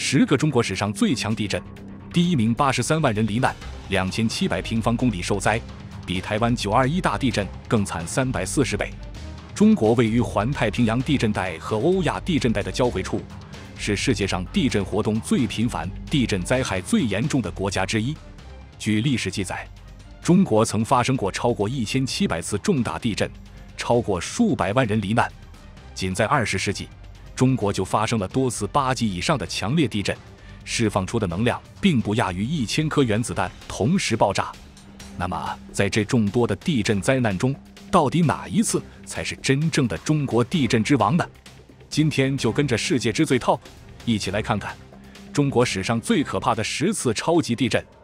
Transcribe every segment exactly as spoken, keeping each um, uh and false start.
十个中国史上最强地震，第一名八十三万人罹难，两千七百平方公里受灾，比台湾九二一大地震更惨三百四十倍。中国位于环太平洋地震带和欧亚地震带的交汇处，是世界上地震活动最频繁、地震灾害最严重的国家之一。据历史记载，中国曾发生过超过一千七百次重大地震，超过数百万人罹难。仅在二十世纪，中国就发生了多次八级以上的强烈地震，释放出的能量并不亚于一千颗原子弹同时爆炸。那么，在这众多的地震灾难中，到底哪一次才是真正的中国地震之王呢？今天就跟着世界之最 Top 一起来看看中国史上最可怕的十次超级地震。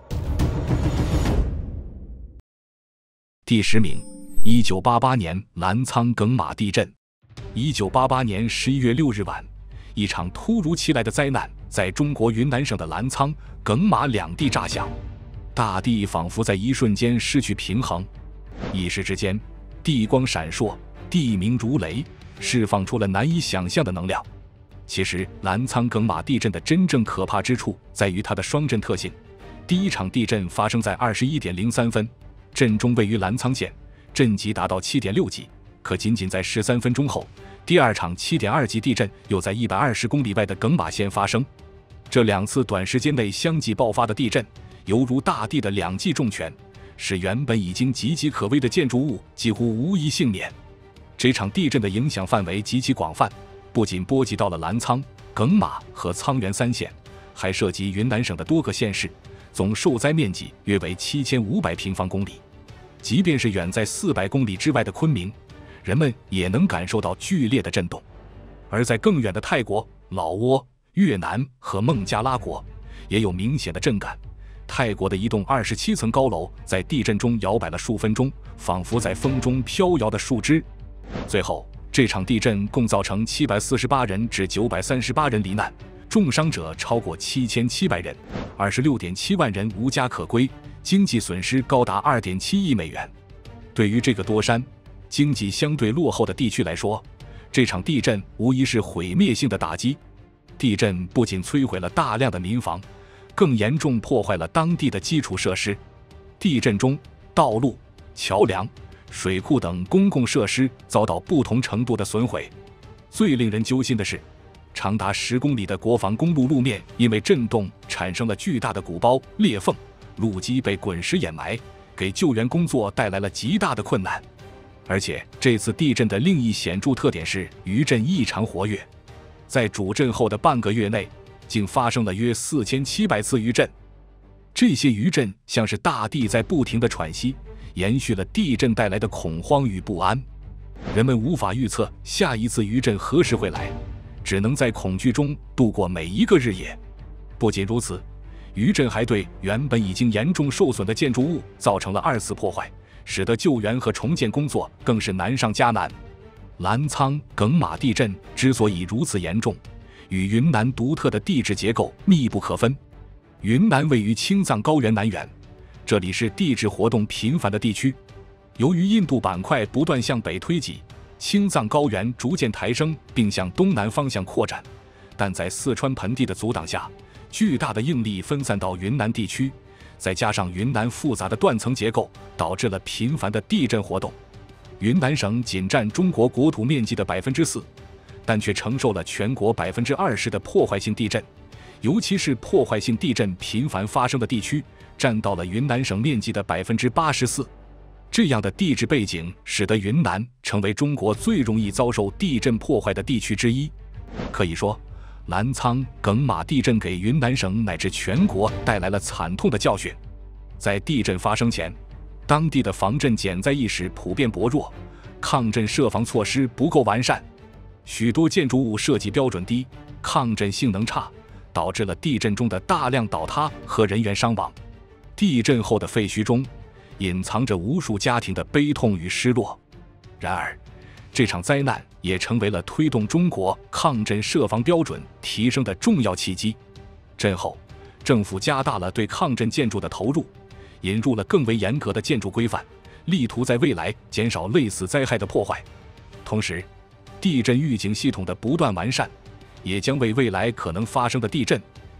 第十名，一九八八年澜沧耿马地震。一九八八年十一月六日晚，一场突如其来的灾难在中国云南省的澜沧、耿马两地炸响，大地仿佛在一瞬间失去平衡，一时之间，地光闪烁，地鸣如雷，释放出了难以想象的能量。其实，澜沧耿马地震的真正可怕之处在于它的双震特性。第一场地震发生在二十一点零三分，震中位于澜沧县，震级达到七点六级。可仅仅在十三分钟后，第二场 七点二级地震又在一百二十公里外的耿马县发生。这两次短时间内相继爆发的地震，犹如大地的两记重拳，使原本已经岌岌可危的建筑物几乎无一幸免。这场地震的影响范围极其广泛，不仅波及到了澜沧、耿马和沧源三县，还涉及云南省的多个县市，总受灾面积约为七千五百平方公里。即便是远在四百公里之外的昆明，人们也能感受到剧烈的震动。而在更远的泰国、老挝、越南和孟加拉国，也有明显的震感。泰国的一栋二十七层高楼在地震中摇摆了数分钟，仿佛在风中飘摇的树枝。最后，这场地震共造成七百四十八人至九百三十八人罹难，重伤者超过七千七百人， 二十六点七万人无家可归，经济损失高达 二点七亿美元。对于这个多山、经济相对落后的地区来说，这场地震无疑是毁灭性的打击。地震不仅摧毁了大量的民房，更严重破坏了当地的基础设施。地震中，道路、桥梁、水库等公共设施遭到不同程度的损毁。最令人揪心的是，长达十公里的国防公路路面因为震动产生了巨大的鼓包、裂缝，路基被滚石掩埋，给救援工作带来了极大的困难。而且这次地震的另一显著特点是余震异常活跃，在主震后的半个月内，竟发生了约四千七百次余震。这些余震像是大地在不停地喘息，延续了地震带来的恐慌与不安。人们无法预测下一次余震何时会来，只能在恐惧中度过每一个日夜。不仅如此，余震还对原本已经严重受损的建筑物造成了二次破坏，使得救援和重建工作更是难上加难。澜沧耿马地震之所以如此严重，与云南独特的地质结构密不可分。云南位于青藏高原南缘，这里是地质活动频繁的地区。由于印度板块不断向北推挤，青藏高原逐渐抬升并向东南方向扩展，但在四川盆地的阻挡下，巨大的应力分散到云南地区，再加上云南复杂的断层结构，导致了频繁的地震活动。云南省仅占中国国土面积的 百分之四， 但却承受了全国 百分之二十 的破坏性地震，尤其是破坏性地震频繁发生的地区，占到了云南省面积的 百分之八十四。 这样的地质背景使得云南成为中国最容易遭受地震破坏的地区之一。可以说，澜沧耿马地震给云南省乃至全国带来了惨痛的教训。在地震发生前，当地的防震减灾意识普遍薄弱，抗震设防措施不够完善，许多建筑物设计标准低，抗震性能差，导致了地震中的大量倒塌和人员伤亡。地震后的废墟中隐藏着无数家庭的悲痛与失落。然而，这场灾难也成为了推动中国抗震设防标准提升的重要契机。震后，政府加大了对抗震建筑的投入，引入了更为严格的建筑规范，力图在未来减少类似灾害的破坏。同时，地震预警系统的不断完善，也将为未来可能发生的地震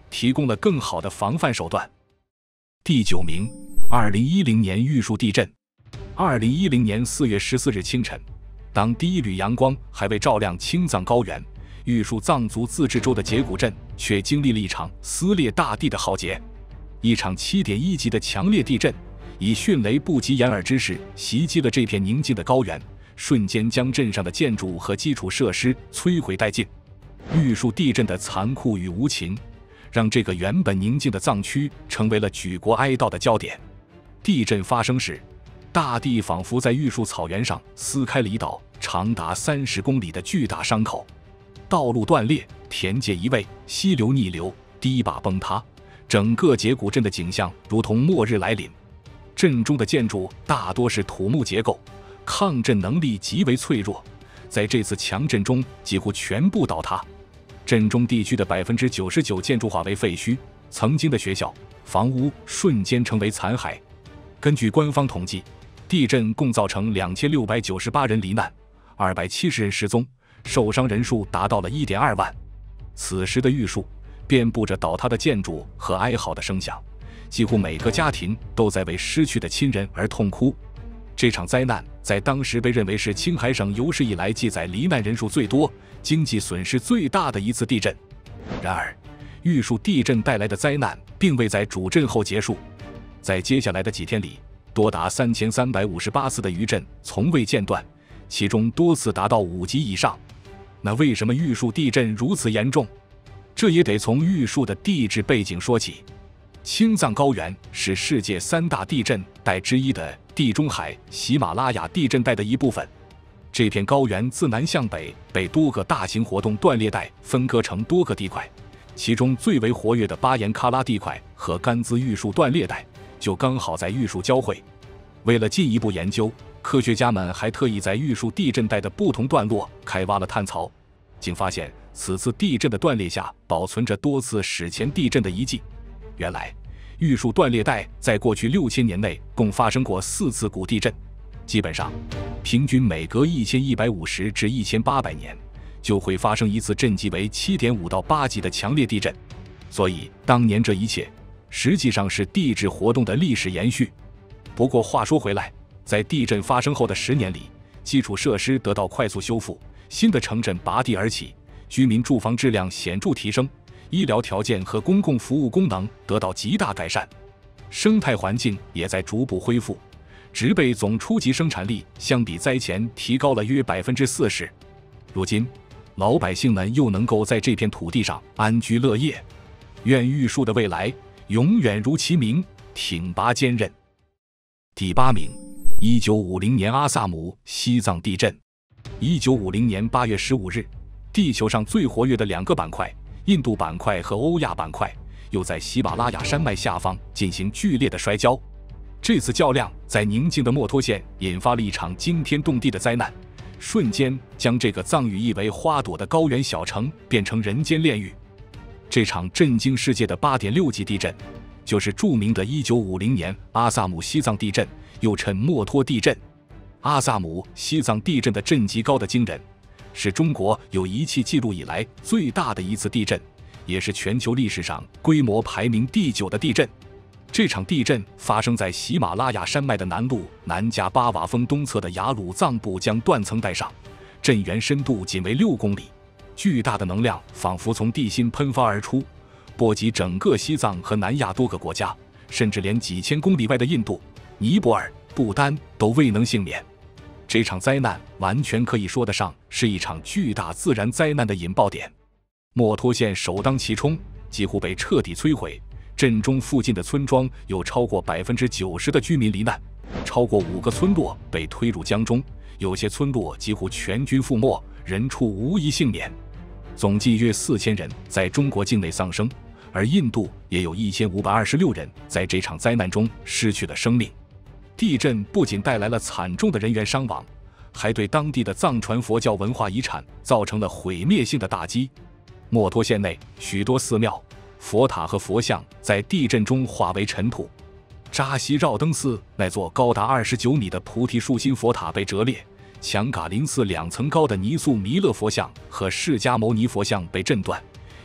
提供了更好的防范手段。第九名，二零一零年玉树地震。二零一零年四月十四日清晨，当第一缕阳光还未照亮青藏高原，玉树藏族自治州的节骨镇却经历了一场撕裂大地的浩劫。一场 七点一 级的强烈地震，以迅雷不及掩耳之势袭击了这片宁静的高原，瞬间将镇上的建筑和基础设施摧毁殆尽。玉树地震的残酷与无情，让这个原本宁静的藏区成为了举国哀悼的焦点。地震发生时，大地仿佛在玉树草原上撕开了一道长达三十公里的巨大伤口，道路断裂，田界移位，溪流逆流，堤坝崩塌，整个节骨镇的景象如同末日来临。镇中的建筑大多是土木结构，抗震能力极为脆弱，在这次强震中几乎全部倒塌。镇中地区的 百分之九十九 建筑化为废墟，曾经的学校、房屋瞬间成为残骸。根据官方统计，地震共造成两千六百九十八人罹难，二百七十人失踪，受伤人数达到了 一点二万。此时的玉树遍布着倒塌的建筑和哀嚎的声响，几乎每个家庭都在为失去的亲人而痛哭。这场灾难在当时被认为是青海省有史以来记载罹难人数最多、经济损失最大的一次地震。然而，玉树地震带来的灾难并未在主震后结束，在接下来的几天里，多达三千三百五十八次的余震从未间断，其中多次达到五级以上。那为什么玉树地震如此严重？这也得从玉树的地质背景说起。青藏高原是世界三大地震带之一的地中海喜马拉雅地震带的一部分。这片高原自南向北被多个大型活动断裂带分割成多个地块，其中最为活跃的巴颜喀拉地块和甘孜玉树断裂带就刚好在玉树交汇。为了进一步研究，科学家们还特意在玉树地震带的不同段落开挖了探槽，竟发现此次地震的断裂下保存着多次史前地震的遗迹。原来，玉树断裂带在过去六千年内共发生过四次古地震，基本上，平均每隔一千一百五十至一千八百年就会发生一次震级为 七点五 到八级的强烈地震。所以，当年这一切实际上是地质活动的历史延续。不过话说回来，在地震发生后的十年里，基础设施得到快速修复，新的城镇拔地而起，居民住房质量显著提升，医疗条件和公共服务功能得到极大改善，生态环境也在逐步恢复，植被总初级生产力相比灾前提高了约 百分之四十。 如今，老百姓们又能够在这片土地上安居乐业。愿玉树的未来永远如其名，挺拔坚韧。第八名，一九五零年阿萨姆西藏地震。一九五零年八月十五日，地球上最活跃的两个板块，印度板块和欧亚板块，又在喜马拉雅山脉下方进行剧烈的摔跤。这次较量在宁静的墨脱县引发了一场惊天动地的灾难，瞬间将这个藏语意为花朵的高原小城变成人间炼狱。这场震惊世界的 八点六 级地震，就是著名的一九五零年阿萨姆西藏地震，又称墨脱地震。阿萨姆西藏地震的震级高得惊人，是中国有仪器记录以来最大的一次地震，也是全球历史上规模排名第九的地震。这场地震发生在喜马拉雅山脉的南麓南迦巴瓦峰东侧的雅鲁藏布江断层带上，震源深度仅为六公里，巨大的能量仿佛从地心喷发而出，波及整个西藏和南亚多个国家，甚至连几千公里外的印度、尼泊尔、不丹都未能幸免。这场灾难完全可以说得上是一场巨大自然灾难的引爆点。墨脱县首当其冲，几乎被彻底摧毁。震中附近的村庄有超过 百分之九十 的居民罹难，超过五个村落被推入江中，有些村落几乎全军覆没，人畜无一幸免。总计约四千人在中国境内丧生，而印度也有一千五百二十六人在这场灾难中失去了生命。地震不仅带来了惨重的人员伤亡，还对当地的藏传佛教文化遗产造成了毁灭性的打击。墨脱县内许多寺庙、佛塔和佛像在地震中化为尘土。扎西绕登寺那座高达二十九米的菩提树心佛塔被折裂，强嘎林寺两层高的泥塑弥勒佛像和释迦牟尼佛像被震断，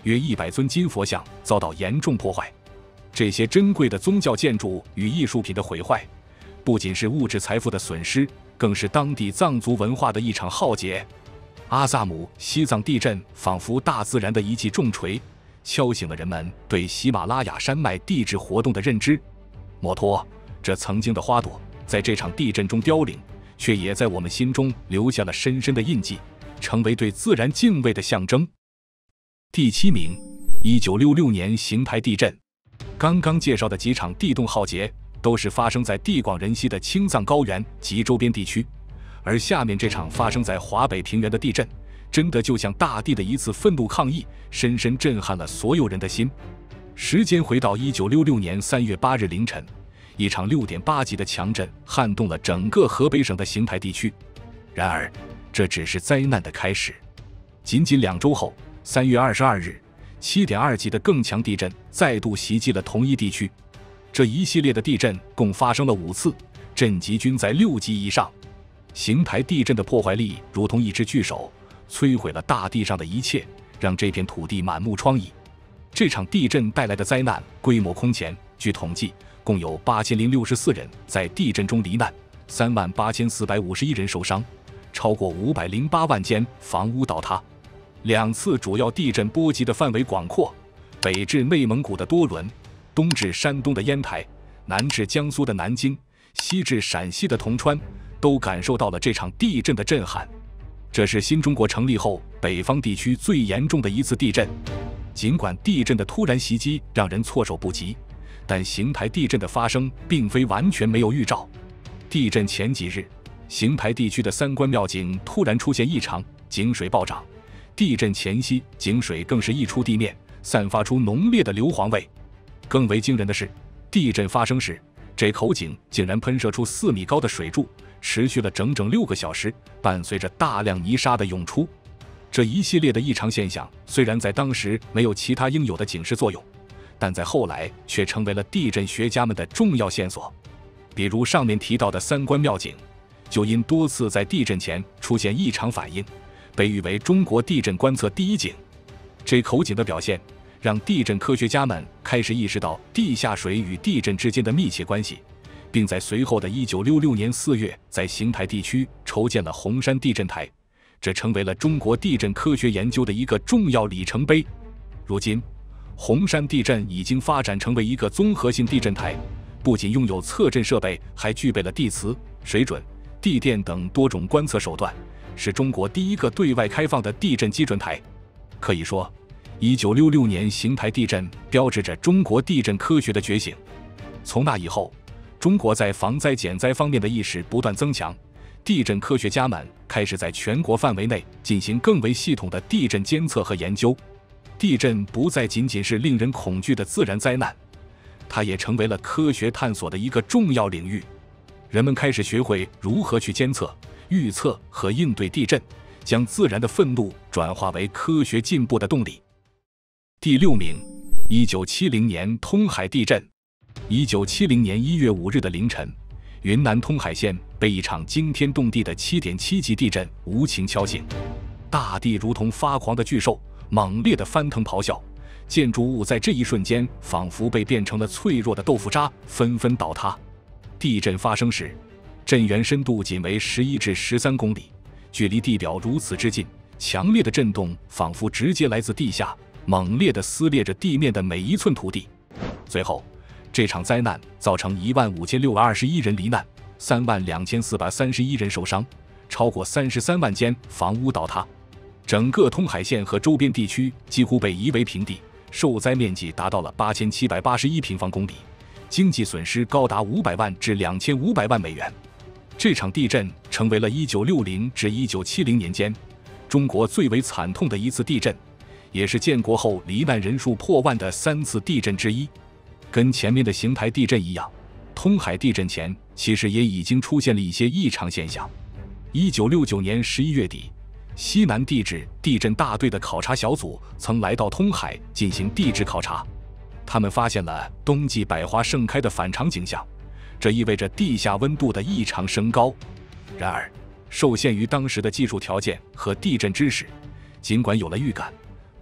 约一百尊金佛像遭到严重破坏。这些珍贵的宗教建筑与艺术品的毁坏，不仅是物质财富的损失，更是当地藏族文化的一场浩劫。阿萨姆西藏地震仿佛大自然的一记重锤，敲醒了人们对喜马拉雅山脉地质活动的认知。墨脱，这曾经的花朵，在这场地震中凋零，却也在我们心中留下了深深的印记，成为对自然敬畏的象征。第七名，一九六六年邢台地震。刚刚介绍的几场地动浩劫，都是发生在地广人稀的青藏高原及周边地区，而下面这场发生在华北平原的地震，真的就像大地的一次愤怒抗议，深深震撼了所有人的心。时间回到一九六六年三月八日凌晨，一场六点八级的强震撼动了整个河北省的邢台地区。然而，这只是灾难的开始。仅仅两周后，三月二十二日，七点二级的更强地震再度袭击了同一地区。这一系列的地震共发生了五次，震级均在六级以上。邢台地震的破坏力如同一只巨手，摧毁了大地上的一切，让这片土地满目疮痍。这场地震带来的灾难规模空前，据统计，共有八千零六十四人在地震中罹难，三万八千四百五十一人受伤，超过五百零八万间房屋倒塌。两次主要地震波及的范围广阔，北至内蒙古的多伦，东至山东的烟台，南至江苏的南京，西至陕西的铜川，都感受到了这场地震的震撼。这是新中国成立后北方地区最严重的一次地震。尽管地震的突然袭击让人措手不及，但邢台地震的发生并非完全没有预兆。地震前几日，邢台地区的三官庙井突然出现异常，井水暴涨。地震前夕，井水更是溢出地面，散发出浓烈的硫磺味。更为惊人的是，地震发生时，这口井竟然喷射出四米高的水柱，持续了整整六个小时，伴随着大量泥沙的涌出。这一系列的异常现象虽然在当时没有其他应有的警示作用，但在后来却成为了地震学家们的重要线索。比如上面提到的三官庙井，就因多次在地震前出现异常反应，被誉为中国地震观测第一井。这口井的表现让地震科学家们开始意识到地下水与地震之间的密切关系，并在随后的一九六六年四月在邢台地区筹建了红山地震台，这成为了中国地震科学研究的一个重要里程碑。如今，红山地震已经发展成为一个综合性地震台，不仅拥有测震设备，还具备了地磁、水准、地电等多种观测手段，是中国第一个对外开放的地震基准台。可以说，一九六六年邢台地震标志着中国地震科学的觉醒。从那以后，中国在防灾减灾方面的意识不断增强，地震科学家们开始在全国范围内进行更为系统的地震监测和研究。地震不再仅仅是令人恐惧的自然灾难，它也成为了科学探索的一个重要领域。人们开始学会如何去监测、预测和应对地震，将自然的愤怒转化为科学进步的动力。第六名，一九七零年通海地震。一九七零年一月五日的凌晨，云南通海县被一场惊天动地的 七点七级地震无情敲醒，大地如同发狂的巨兽，猛烈地翻腾咆哮，建筑物在这一瞬间仿佛被变成了脆弱的豆腐渣，纷纷倒塌。地震发生时，震源深度仅为十一至十三公里，距离地表如此之近，强烈的震动仿佛直接来自地下，猛烈地撕裂着地面的每一寸土地。最后，这场灾难造成一万五千六百二十一人罹难，三万两千四百三十一人受伤，超过三十三万间房屋倒塌。整个通海县和周边地区几乎被夷为平地，受灾面积达到了八千七百八十一平方公里，经济损失高达五百万至两千五百万美元。这场地震成为了一九六零至一九七零年间中国最为惨痛的一次地震，也是建国后罹难人数破万的三次地震之一。跟前面的邢台地震一样，通海地震前其实也已经出现了一些异常现象。一九六九年十一月底，西南地质地震大队的考察小组曾来到通海进行地质考察，他们发现了冬季百花盛开的反常景象，这意味着地下温度的异常升高。然而，受限于当时的技术条件和地震知识，尽管有了预感，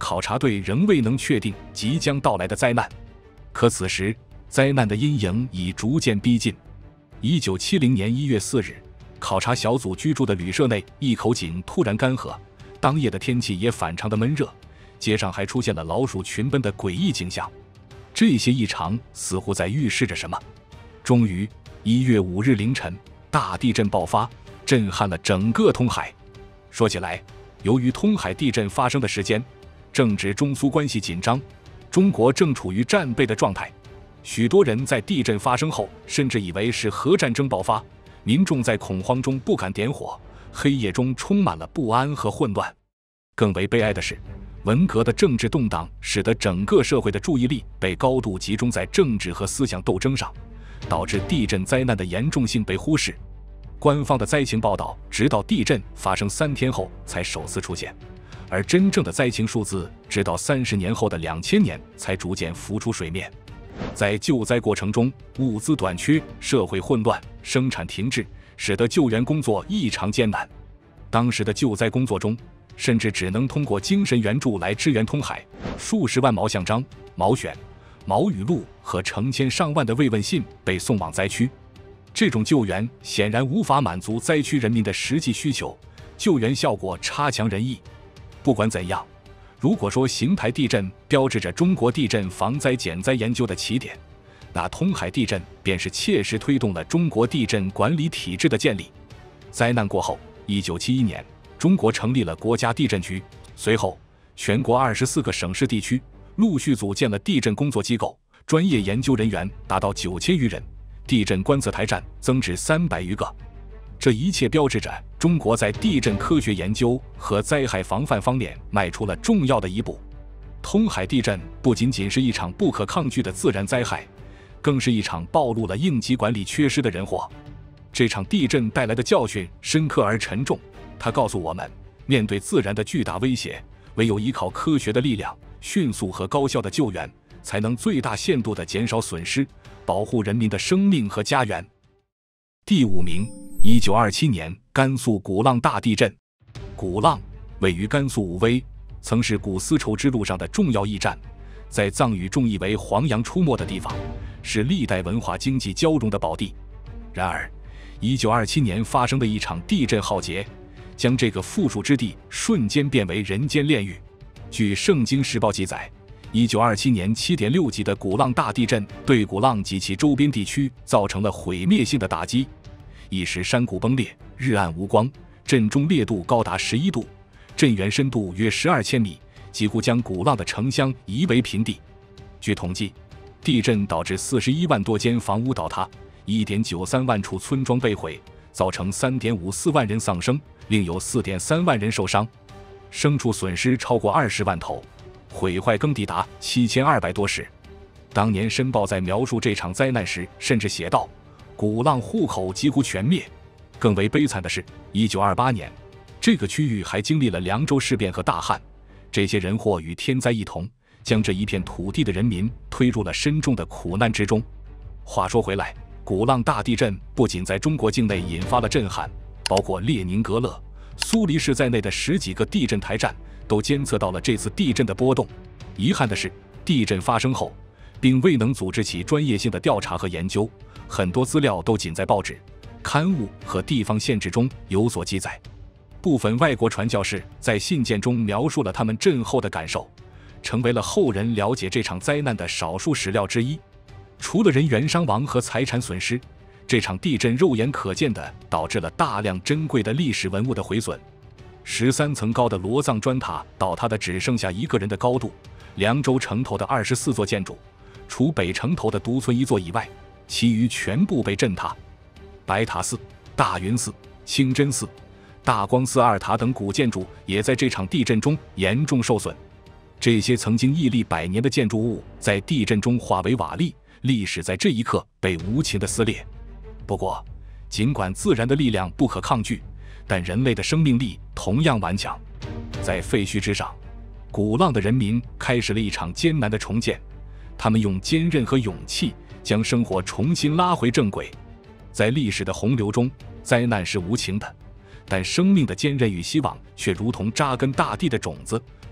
考察队仍未能确定即将到来的灾难。可此时，灾难的阴影已逐渐逼近。一九七零年一月四日，考察小组居住的旅社内一口井突然干涸，当夜的天气也反常的闷热，街上还出现了老鼠群奔的诡异景象。这些异常似乎在预示着什么。终于，一月五日凌晨，大地震爆发，震撼了整个通海。说起来，由于通海地震发生的时间正值中苏关系紧张，中国正处于战备的状态，许多人在地震发生后甚至以为是核战争爆发，民众在恐慌中不敢点火，黑夜中充满了不安和混乱。更为悲哀的是，文革的政治动荡使得整个社会的注意力被高度集中在政治和思想斗争上，导致地震灾难的严重性被忽视。官方的灾情报道直到地震发生三天后才首次出现，而真正的灾情数字直到三十年后的两千年才逐渐浮出水面。在救灾过程中，物资短缺、社会混乱、生产停滞，使得救援工作异常艰难。当时的救灾工作中，甚至只能通过精神援助来支援通海，数十万毛像章、毛选、毛语录和成千上万的慰问信被送往灾区。这种救援显然无法满足灾区人民的实际需求，救援效果差强人意。不管怎样，如果说邢台地震标志着中国地震防灾减灾研究的起点，那通海地震便是切实推动了中国地震管理体制的建立。灾难过后，一九七一年，中国成立了国家地震局，随后全国二十四个省市地区陆续组建了地震工作机构，专业研究人员达到九千余人，地震观测台站增至三百余个。这一切标志着中国在地震科学研究和灾害防范方面迈出了重要的一步。通海地震不仅仅是一场不可抗拒的自然灾害，更是一场暴露了应急管理缺失的人祸。这场地震带来的教训深刻而沉重，它告诉我们，面对自然的巨大威胁，唯有依靠科学的力量，迅速和高效的救援，才能最大限度地减少损失，保护人民的生命和家园。第五名，一九二七年甘肃古浪大地震。古浪位于甘肃武威，曾是古丝绸之路上的重要驿站，在藏语重译为黄羊出没的地方，是历代文化经济交融的宝地。然而一九二七年发生的一场地震浩劫，将这个富庶之地瞬间变为人间炼狱。据《圣经时报》记载，一九二七年七点六级的古浪大地震对古浪及其周边地区造成了毁灭性的打击，一时山谷崩裂，日暗无光，震中烈度高达十一度，震源深度约十二千米，几乎将古浪的城乡夷为平地。据统计，地震导致四十一万多间房屋倒塌， 一点九三万处村庄被毁，造成三点五四万人丧生，另有四点三万人受伤，牲畜损失超过二十万头，毁坏耕地达七千二百多石。当年《申报》在描述这场灾难时，甚至写道：“古浪户口几乎全灭。”更为悲惨的是，一九二八年，这个区域还经历了凉州事变和大旱，这些人祸与天灾一同，将这一片土地的人民推入了深重的苦难之中。话说回来，古浪大地震不仅在中国境内引发了震撼，包括列宁格勒、苏黎世在内的十几个地震台站都监测到了这次地震的波动。遗憾的是，地震发生后，并未能组织起专业性的调查和研究，很多资料都仅在报纸、刊物和地方县志中有所记载。部分外国传教士在信件中描述了他们震后的感受，成为了后人了解这场灾难的少数史料之一。除了人员伤亡和财产损失，这场地震肉眼可见地导致了大量珍贵的历史文物的毁损。十三层高的罗藏砖塔倒塌的只剩下一个人的高度，凉州城头的二十四座建筑，除北城头的独存一座以外，其余全部被震塌。白塔寺、大云寺、清真寺、大光寺二塔等古建筑也在这场地震中严重受损。这些曾经屹立百年的建筑物在地震中化为瓦砾，历史在这一刻被无情的撕裂。不过，尽管自然的力量不可抗拒，但人类的生命力同样顽强。在废墟之上，古浪的人民开始了一场艰难的重建，他们用坚韧和勇气将生活重新拉回正轨。在历史的洪流中，灾难是无情的，但生命的坚韧与希望却如同扎根大地的种子，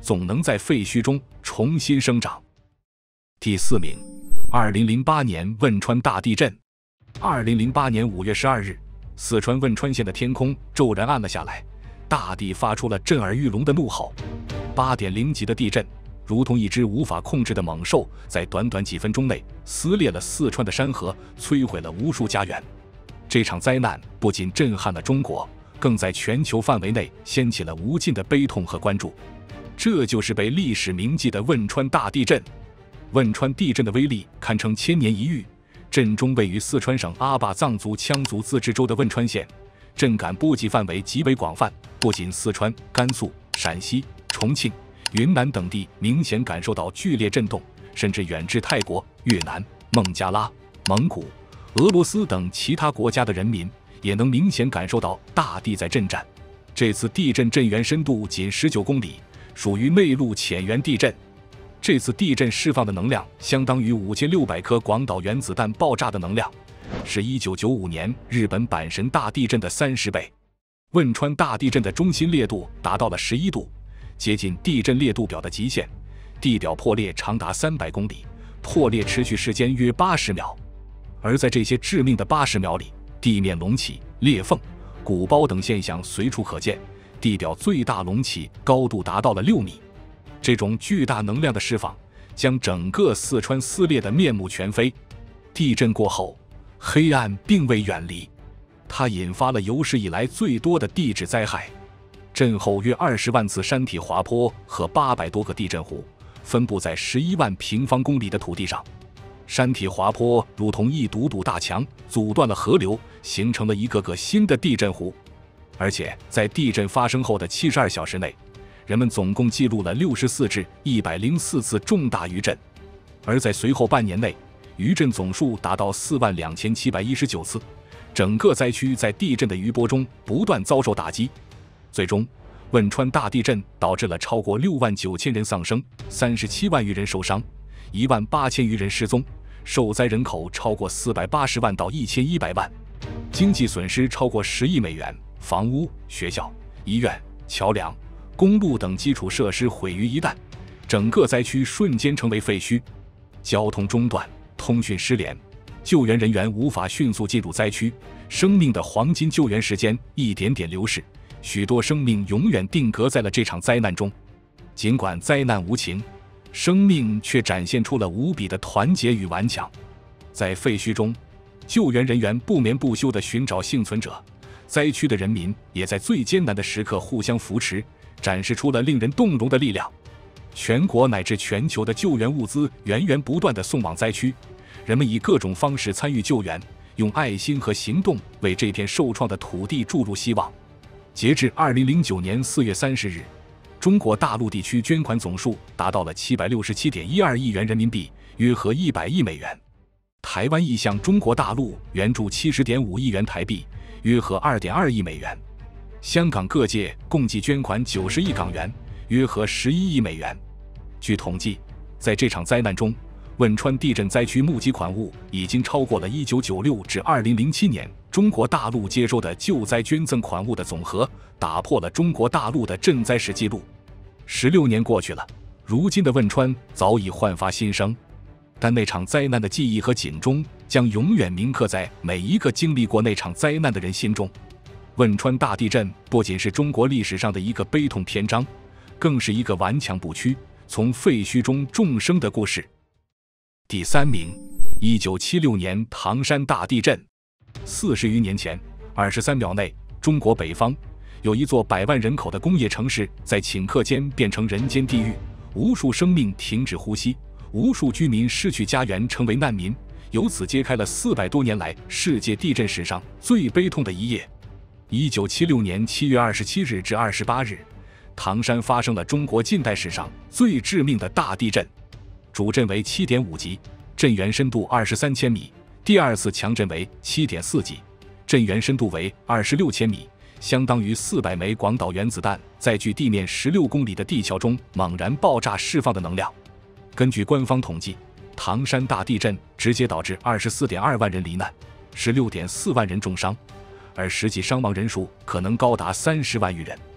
总能在废墟中重新生长。第四名，二零零八年汶川大地震。二零零八年五月十二日，四川汶川县的天空骤然暗了下来，大地发出了震耳欲聋的怒吼。八点零级的地震，如同一只无法控制的猛兽，在短短几分钟内撕裂了四川的山河，摧毁了无数家园。这场灾难不仅震撼了中国，更在全球范围内掀起了无尽的悲痛和关注。这就是被历史铭记的汶川大地震。汶川地震的威力堪称千年一遇。震中位于四川省阿坝藏族羌族自治州的汶川县，震感波及范围极为广泛，不仅四川、甘肃、陕西、重庆、云南等地明显感受到剧烈震动，甚至远至泰国、越南、孟加拉、蒙古、俄罗斯等其他国家的人民也能明显感受到大地在震颤。这次地震震源深度仅十九公里，属于内陆浅源地震。这次地震释放的能量相当于五千六百颗广岛原子弹爆炸的能量，是一九九五年日本阪神大地震的三十倍。汶川大地震的中心烈度达到了十一度，接近地震烈度表的极限，地表破裂长达三百公里，破裂持续时间约八十秒。而在这些致命的八十秒里，地面隆起、裂缝、鼓包等现象随处可见，地表最大隆起高度达到了六米。这种巨大能量的释放，将整个四川撕裂得面目全非。地震过后，黑暗并未远离，它引发了有史以来最多的地质灾害。震后约二十万次山体滑坡和八百多个地震湖，分布在十一万平方公里的土地上。山体滑坡如同一堵堵大墙，阻断了河流，形成了一个个新的地震湖。而且在地震发生后的七十二小时内，人们总共记录了六十四至一百零四次重大余震，而在随后半年内，余震总数达到四万两千七百一十九次。整个灾区在地震的余波中不断遭受打击，最终，汶川大地震导致了超过六万九千人丧生，三十七万余人受伤，一万八千余人失踪，受灾人口超过四百八十万到一千一百万，经济损失超过十亿美元，房屋、学校、医院、桥梁、公路等基础设施毁于一旦，整个灾区瞬间成为废墟，交通中断，通讯失联，救援人员无法迅速进入灾区，生命的黄金救援时间一点点流逝，许多生命永远定格在了这场灾难中。尽管灾难无情，生命却展现出了无比的团结与顽强。在废墟中，救援人员不眠不休地寻找幸存者，灾区的人民也在最艰难的时刻互相扶持，展示出了令人动容的力量。全国乃至全球的救援物资源源不断地送往灾区，人们以各种方式参与救援，用爱心和行动为这片受创的土地注入希望。截至二零零九年四月三十日，中国大陆地区捐款总数达到了七百六十七点一二亿元人民币，约合一百亿美元。台湾亦向中国大陆援助七十点五亿元台币，约合二点二亿美元。香港各界共计捐款九十亿港元，约合十一亿美元。据统计，在这场灾难中，汶川地震灾区募集款物已经超过了一九九六至二零零七年中国大陆接收的救灾捐赠款物的总和，打破了中国大陆的赈灾史记录。十六年过去了，如今的汶川早已焕发新生，但那场灾难的记忆和警钟将永远铭刻在每一个经历过那场灾难的人心中。汶川大地震不仅是中国历史上的一个悲痛篇章，更是一个顽强不屈、从废墟中重生的故事。第三名，一九七六年唐山大地震。四十余年前，二十三秒内，中国北方有一座百万人口的工业城市在顷刻间变成人间地狱，无数生命停止呼吸，无数居民失去家园，成为难民，由此揭开了四百多年来世界地震史上最悲痛的一页。一九七六年七月二十七日至二十八日，唐山发生了中国近代史上最致命的大地震，主震为 七点五 级，震源深度二十三千米，第二次强震为 七点四 级，震源深度为二十六千米，相当于四百枚广岛原子弹在距地面十六公里的地壳中猛然爆炸释放的能量。根据官方统计，唐山大地震直接导致 二十四点二万人罹难， 十六点四万人重伤，而实际伤亡人数可能高达三十万余人。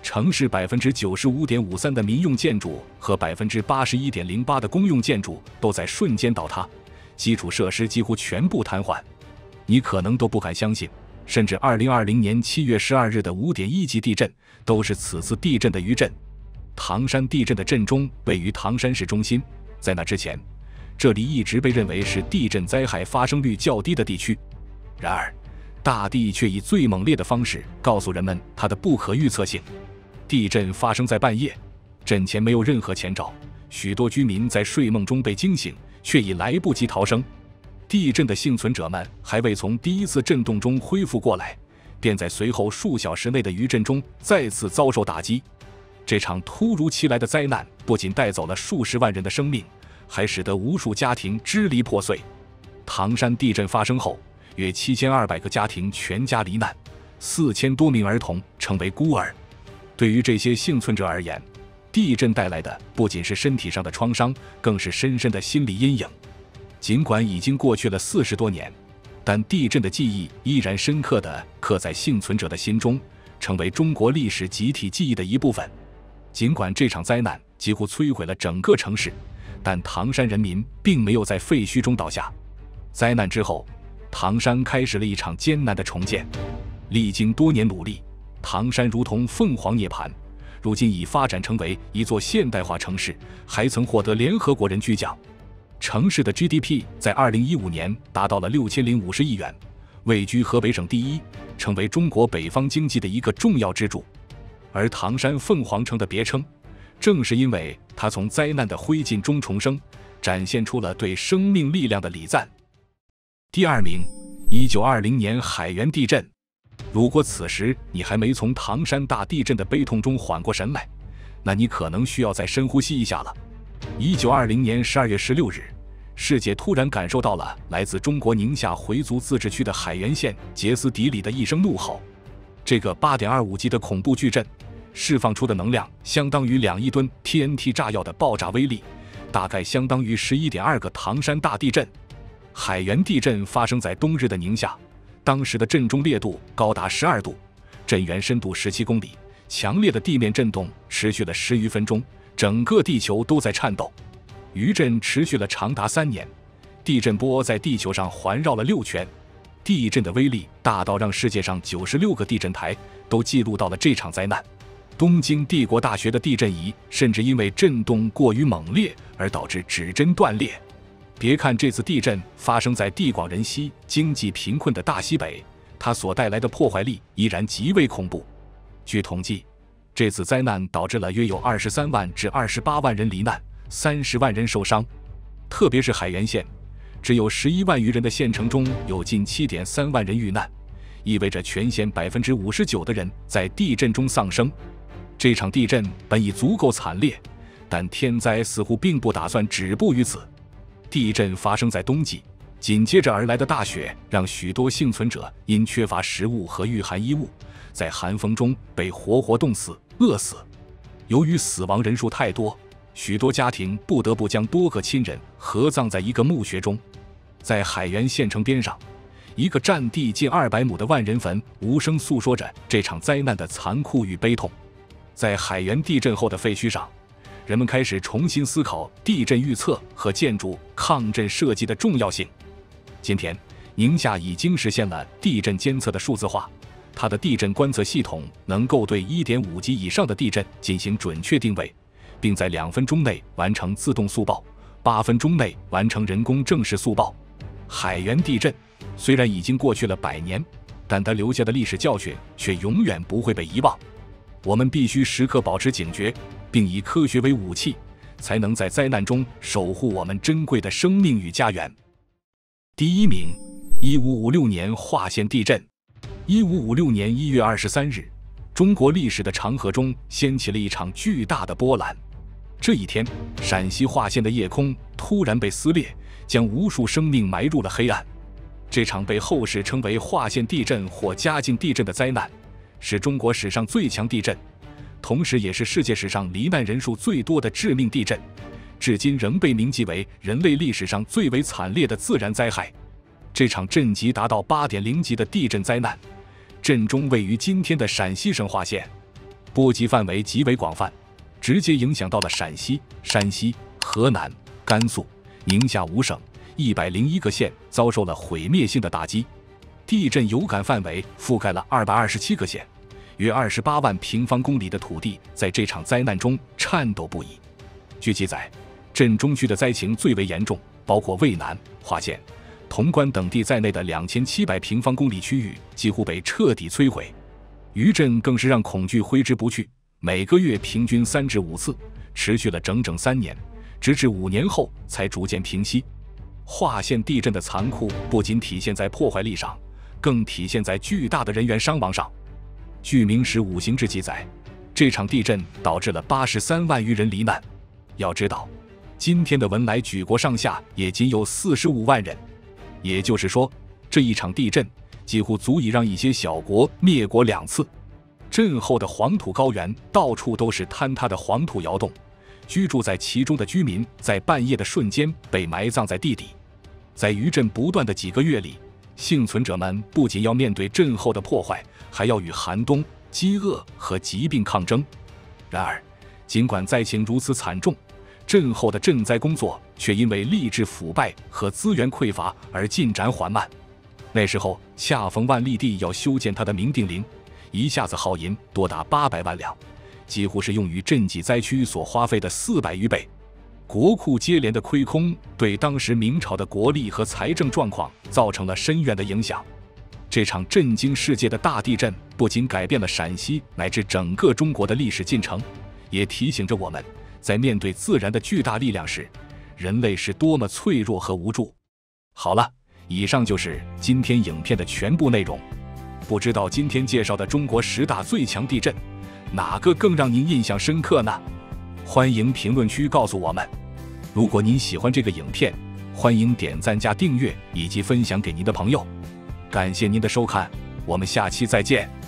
城市 百分之九十五点五三 的民用建筑和 百分之八十一点零八 的公用建筑都在瞬间倒塌，基础设施几乎全部瘫痪。你可能都不敢相信，甚至二零二零年七月十二日的 五点一 级地震都是此次地震的余震。唐山地震的震中位于唐山市中心，在那之前，这里一直被认为是地震灾害发生率较低的地区。然而，大地却以最猛烈的方式告诉人们它的不可预测性。地震发生在半夜，震前没有任何前兆，许多居民在睡梦中被惊醒，却已来不及逃生。地震的幸存者们还未从第一次震动中恢复过来，便在随后数小时内的余震中再次遭受打击。这场突如其来的灾难不仅带走了数十万人的生命，还使得无数家庭支离破碎。唐山地震发生后，约七千二百个家庭全家罹难，四千多名儿童成为孤儿。对于这些幸存者而言，地震带来的不仅是身体上的创伤，更是深深的心理阴影。尽管已经过去了四十多年，但地震的记忆依然深刻地刻在幸存者的心中，成为中国历史集体记忆的一部分。尽管这场灾难几乎摧毁了整个城市，但唐山人民并没有在废墟中倒下。灾难之后，唐山开始了一场艰难的重建。历经多年努力，唐山如同凤凰涅槃，如今已发展成为一座现代化城市，还曾获得联合国人居奖。城市的 G D P 在二零一五年达到了六千零五十亿元，位居河北省第一，成为中国北方经济的一个重要支柱。而唐山凤凰城的别称，正是因为它从灾难的灰烬中重生，展现出了对生命力量的礼赞。第二名，一九二零年海原地震。如果此时你还没从唐山大地震的悲痛中缓过神来，那你可能需要再深呼吸一下了。一九二零年十二月十六日，世界突然感受到了来自中国宁夏回族自治区的海原县杰斯底里的一声怒吼。这个 八点二五 级的恐怖巨震释放出的能量相当于两亿吨 T N T 炸药的爆炸威力，大概相当于 十一点二 个唐山大地震。海原地震发生在冬日的宁夏，当时的震中烈度高达十二度，震源深度十七公里，强烈的地面震动持续了十余分钟，整个地球都在颤抖。余震持续了长达三年，地震波在地球上环绕了六圈。地震的威力大到让世界上九十六个地震台都记录到了这场灾难。东京帝国大学的地震仪甚至因为震动过于猛烈而导致指针断裂。别看这次地震发生在地广人稀、经济贫困的大西北，它所带来的破坏力依然极为恐怖。据统计，这次灾难导致了约有二十三万至二十八万人罹难，三十万人受伤。特别是海原县，只有十一万余人的县城中有近 七点三万人遇难，意味着全县 百分之五十九 的人在地震中丧生。这场地震本已足够惨烈，但天灾似乎并不打算止步于此。地震发生在冬季，紧接着而来的大雪让许多幸存者因缺乏食物和御寒衣物，在寒风中被活活冻死、饿死。由于死亡人数太多，许多家庭不得不将多个亲人合葬在一个墓穴中。在海原县城边上，一个占地近二百亩的万人坟无声诉说着这场灾难的残酷与悲痛。在海原地震后的废墟上，人们开始重新思考地震预测和建筑抗震设计的重要性。今天，宁夏已经实现了地震监测的数字化，它的地震观测系统能够对 一点五 级以上的地震进行准确定位，并在两分钟内完成自动速报，八分钟内完成人工正式速报。海原地震虽然已经过去了百年，但它留下的历史教训却永远不会被遗忘。我们必须时刻保持警觉，并以科学为武器，才能在灾难中守护我们珍贵的生命与家园。第一名，一五五六年华县地震。一五五六年一月二十三日，中国历史的长河中掀起了一场巨大的波澜。这一天，陕西华县的夜空突然被撕裂，将无数生命埋入了黑暗。这场被后世称为华县地震或嘉靖地震的灾难，是中国史上最强地震，同时也是世界史上罹难人数最多的致命地震，至今仍被铭记为人类历史上最为惨烈的自然灾害。这场震级达到 八点零 级的地震灾难，震中位于今天的陕西省华县。 波及范围极为广泛，直接影响到了陕西、山西、河南、甘肃、宁夏五省一百零一个县，遭受了毁灭性的打击。地震有感范围覆盖了二百二十七个县，约二十八万平方公里的土地在这场灾难中颤抖不已。据记载，震中区的灾情最为严重，包括渭南、华县、潼关等地在内的两千七百平方公里区域几乎被彻底摧毁。余震更是让恐惧挥之不去，每个月平均三至五次，持续了整整三年，直至五年后才逐渐平息。华县地震的残酷不仅体现在破坏力上，更体现在巨大的人员伤亡上。据《明史五行志》记载，这场地震导致了八十三万余人罹难。要知道，今天的文莱举国上下也仅有四十五万人，也就是说，这一场地震几乎足以让一些小国灭国两次。震后的黄土高原到处都是坍塌的黄土窑洞，居住在其中的居民在半夜的瞬间被埋葬在地底。在余震不断的几个月里，幸存者们不仅要面对震后的破坏，还要与寒冬、饥饿和疾病抗争。然而，尽管灾情如此惨重，震后的赈灾工作却因为吏治腐败和资源匮乏而进展缓慢。那时候恰逢万历帝要修建他的明定陵，一下子耗银多达八百万两，几乎是用于赈济灾区所花费的四百余倍。国库接连的亏空，对当时明朝的国力和财政状况造成了深远的影响。这场震惊世界的大地震不仅改变了陕西乃至整个中国的历史进程，也提醒着我们，在面对自然的巨大力量时，人类是多么脆弱和无助。好了，以上就是今天影片的全部内容。不知道今天介绍的中国十大最强地震，哪个更让您印象深刻呢？欢迎评论区告诉我们。如果您喜欢这个影片，欢迎点赞加订阅以及分享给您的朋友。感谢您的收看，我们下期再见。